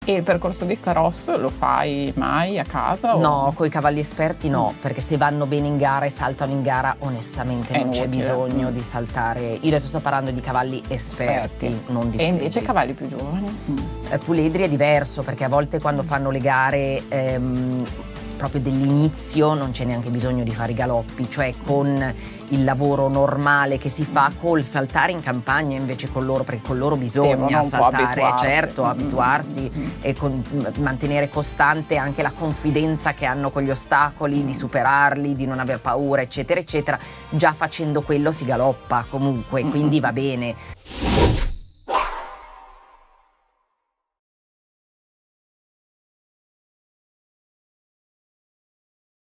E il percorso di Carrosse lo fai mai a casa? No, con i cavalli esperti no, perché se vanno bene in gara e saltano in gara, onestamente non c'è bisogno di saltare. Io adesso sto parlando di cavalli esperti, non di puledri. E invece cavalli più giovani? Puledri è diverso, perché a volte quando fanno le gare proprio dell'inizio non c'è neanche bisogno di fare i galoppi, cioè con il lavoro normale che si fa col saltare in campagna invece con loro, perché con loro bisogna saltare, certo, abituarsi e mantenere costante anche la confidenza che hanno con gli ostacoli, di superarli, di non aver paura, eccetera, eccetera. Già facendo quello si galoppa comunque, quindi va bene.